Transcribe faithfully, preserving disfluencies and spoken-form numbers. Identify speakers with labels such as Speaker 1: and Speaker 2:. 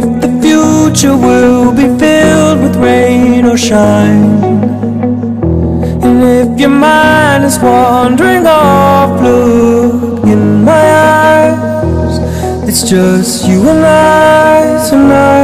Speaker 1: if the future will be filled with rain or shine. And if your mind is wandering off, look in my eyes. It's just you and I tonight.